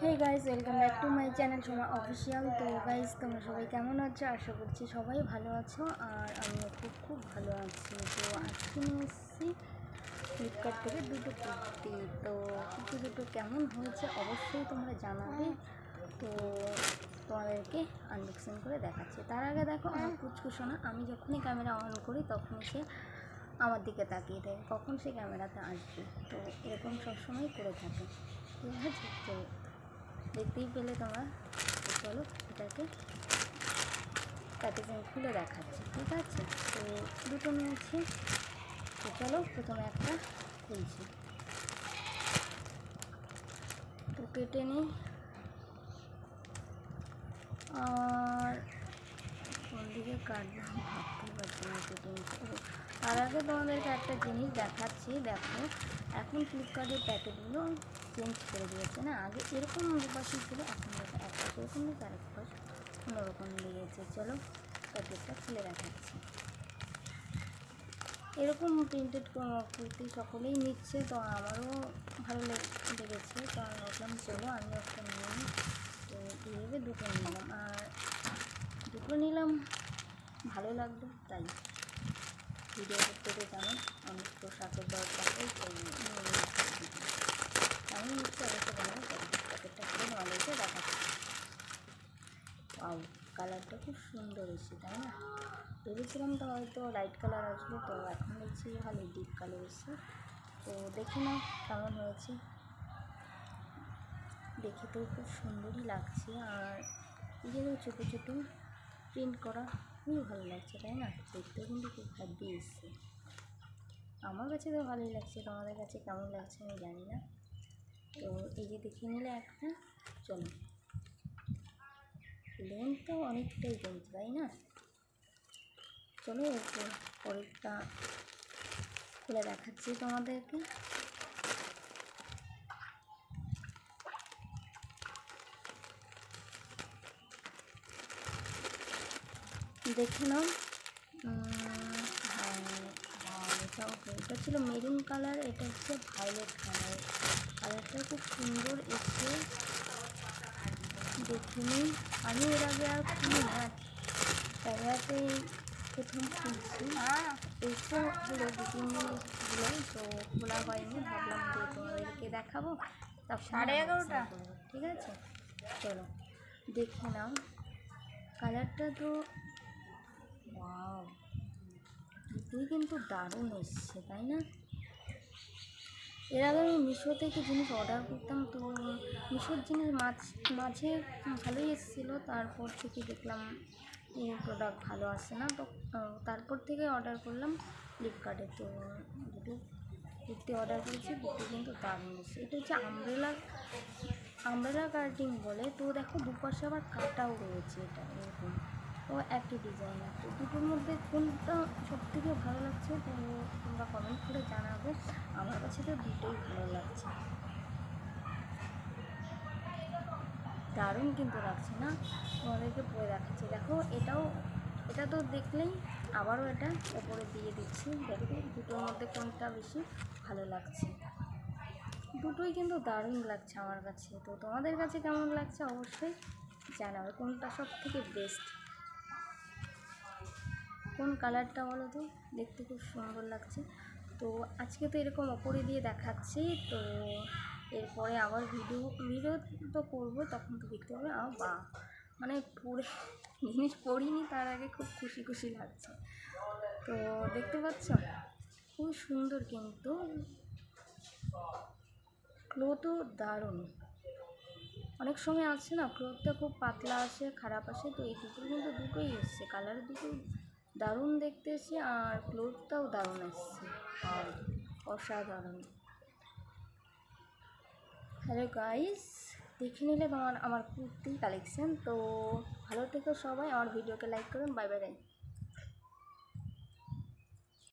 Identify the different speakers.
Speaker 1: Hey guys welcome back to my channel Soma official. तो guys তোমরা সবাই কেমন আছো? আশা করছি সবাই ভালো আছো আর আমিও খুব ভালো আছি। তো আজকে নিয়ে এসেছি ফ্লিপকার্ট থেকে দুটো কুর্তি। তো কুর্তি দুটো কেমন হয়েছে অবশ্যই তোমরা জানাবে। তো তোমাদেরকে আনবক্সিং করে দেখাচ্ছি। তার আগে দেখো আমার কুচকুশোনা, আমি যখনই ক্যামেরা অন করি তখন সে আমার দিকে তাকিয়ে দেয় কখন সে ক্যামেরাতে আসবে। তো এরকম সবসময় করে থাকে, ঠিক আছে? তো দেখতেই পেলে তোমরা। চলো এটাকে প্যাকেজিং খুলে দেখাচ্ছি, ঠিক আছে? তো দুটো নিয়েছি। তো চলো প্রথমে একটা খুলছি। তো কেটে নিই। আর কোন দিকে কাটবো ভাবতেই পারছি না, কেটে নিচ্ছি। তার আগে তোমাদেরকে একটা জিনিস দেখাচ্ছি। দেখো এখন ফ্লিপকার্টের প্যাকেটগুলো চেঞ্জ করে দিয়েছে না, আগে এরকম দুপাশে ছিল, এখন দেখো এক পাশ এরকম দিয়েছে আর এক পাশ অন্যরকম দিয়েছে। চলো প্যাকেটটা খুলে দেখাচ্ছি। এরকম প্রিন্টেড কুর্তি সকলেই নিচ্ছে, তো আমারও ভালো লেগেছে। তো আমি ভাবলাম চলো আমি একটা নিয়ে নিই। তো এইভাবে দুটো নিলাম, আর দুটো নিলাম ভালো লাগলো তাই। ভিডিও করতে যেমন অনেক পোশাকের দরকার হয়, সেই আমি নিচ্ছি অবশ্য বললাম। প্যাকেটটা খুলে নলেজে দেখাচ্ছি। ওয়াও, কালারটা খুব সুন্দর এসেছে, তাই না? ভেবেছিলাম তো হয়তো লাইট কালার আসবে, তো এখন দেখছি ভালো ডিপ কালার এসেছে। তো দেখি না কেমন হয়েছে। দেখে তো খুব সুন্দরই লাগছে, আর এই যে ছোটো ছোটো প্রিন্ট করা খুবই ভালো লাগছে, তাই না? দেখতেও কিন্তু খুব হ্যাপি এসছে। আমার কাছে তো ভালোই লাগছে, তোমাদের কাছে কেমন লাগছে আমি জানি না। তো এই যে দেখে নিলে একটা। চলো, লেন্থটা অনেকটাই লেন্থ, তাই না? চলো এরপর পরেরটা খুলে দেখাচ্ছি তোমাদেরকে। দেখে নাও। এটা ছিল মেরুন কালার, এটা হচ্ছে ভায়োলেট কালার। কালারটা খুব সুন্দর এসছে। দেখিনি আমি এর আগে আর খুলি না, ক্যামেরাতেই প্রথম খুলছি। এসে হলো দু তিন দিন এসেছিলো, তো খোলা হয়নি। ভাবলাম যে তোমাদেরকে দেখাবো, তা 11:30, ঠিক আছে? চলো দেখে নাও। কালারটা তো ওয়াও, দুটোই কিন্তু দারুণ এসছে, তাই না? এর আগে আমি মিশো থেকে জিনিস অর্ডার করতাম, তো মিশোর জিনিস মাঝে ভালোই এসেছিলো। তারপর থেকে দেখলাম এই প্রোডাক্ট ভালো আসে না, তো তারপর থেকে অর্ডার করলাম ফ্লিপকার্টে। তো দুটো কুর্তি অর্ডার করেছি, দুটো কিন্তু দারুণ এসেছে। এটা হচ্ছে আমব্রেলা কাটিং বলে। তো দেখো দুপাশে আবার কাটাও রয়েছে, এটা এরকম। তো একই ডিজাইন। তো দুটোর মধ্যে কোনটা সবথেকে ভালো লাগছে তো তোমরা কমেন্ট করে জানাবে। আমার কাছে তো দুটোই ভালো লাগছে, দারুণ কিন্তু লাগছে না? তোমাদেরকে পরে দেখাচ্ছি। দেখো এটা তো দেখলেই আবারও এটা ওপরে দিয়ে দিচ্ছি। দেখো দুটোর মধ্যে কোনটা বেশি ভালো লাগছে। দুটোই কিন্তু দারুণ লাগছে আমার কাছে। তো তোমাদের কাছে কেমন লাগছে অবশ্যই জানাবে, কোনটা সব থেকে বেস্ট, কোন কালারটা বলো তো? দেখতে খুব সুন্দর লাগছে। তো আজকে তো এরকম ওপরে দিয়ে দেখাচ্ছি। তো এরপরে আবার ভিডিও তো করবো, তখন তো দেখতে হবে। বা মানে জিনিস পড়িনি, তার আগে খুব খুশি লাগছে। তো দেখতে পাচ্ছ খুব সুন্দর, কিন্তু ক্লোথও দারুণ। অনেক সময় আসছে না ক্লোথটা খুব পাতলা আসে, খারাপ আসে। তো এই দুটো কিন্তু দুটোই এসছে, কালার দুটোই দারুণ দেখতে এসছে, আর ক্লোথটাও দারুণ এসছে, আর অসাধারণ। হ্যালো গাইস, দেখে নিলে আমার কুর্তি কালেকশন। তো ভালো থেকো সবাই, আমার ভিডিওকে লাইক করুন। Bye by.